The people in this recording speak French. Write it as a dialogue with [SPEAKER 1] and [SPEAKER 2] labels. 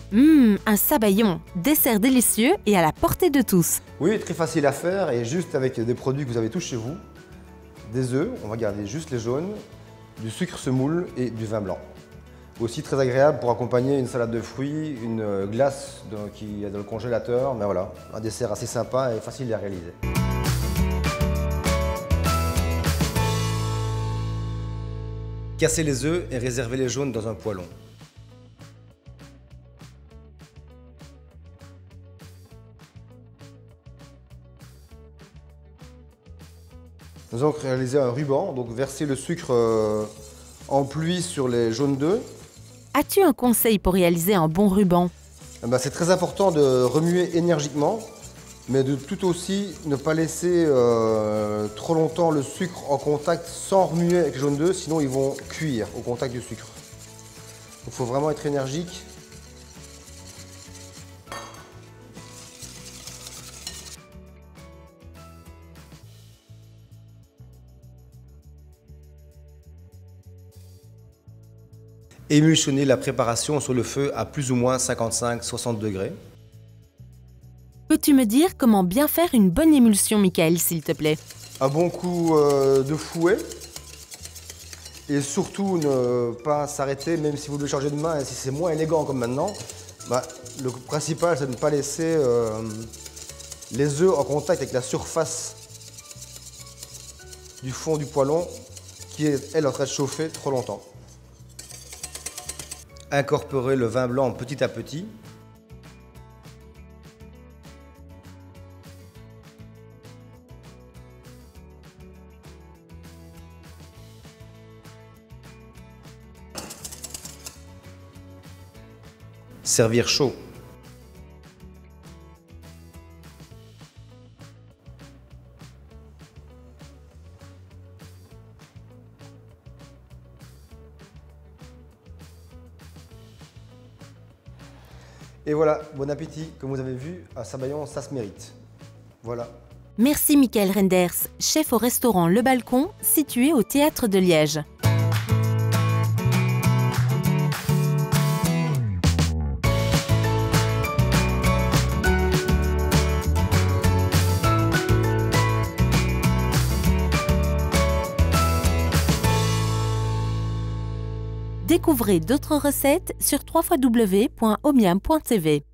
[SPEAKER 1] Un sabayon, dessert délicieux et à la portée de tous.
[SPEAKER 2] Oui, très facile à faire et juste avec des produits que vous avez tous chez vous. Des œufs, on va garder juste les jaunes, du sucre semoule et du vin blanc. Aussi très agréable pour accompagner une salade de fruits, une glace qui est dans le congélateur. Mais voilà, un dessert assez sympa et facile à réaliser. Cassez les œufs et réservez les jaunes dans un poêlon. Nous allons réaliser un ruban, donc verser le sucre en pluie sur les jaunes d'œufs.
[SPEAKER 1] As-tu un conseil pour réaliser un bon ruban?
[SPEAKER 2] C'est très important de remuer énergiquement, mais de tout aussi ne pas laisser trop longtemps le sucre en contact sans remuer avec les jaunes d'œufs, sinon ils vont cuire au contact du sucre. Donc il faut vraiment être énergique. Émulsionner la préparation sur le feu à plus ou moins 55-60 degrés.
[SPEAKER 1] Peux-tu me dire comment bien faire une bonne émulsion, Michael, s'il te plaît?
[SPEAKER 2] Un bon coup de fouet. Et surtout ne pas s'arrêter, même si vous devez changer de main et si c'est moins élégant comme maintenant. Le principal, c'est de ne pas laisser les œufs en contact avec la surface du fond du poêlon qui est, elle, en train de chauffer trop longtemps. Incorporer le vin blanc petit à petit. Servir chaud. Et voilà, bon appétit. Comme vous avez vu, à Sabayon, ça se mérite. Voilà.
[SPEAKER 1] Merci Michael Renders, chef au restaurant Le Balcon, situé au Théâtre de Liège. Découvrez d'autres recettes sur www.omiam.tv.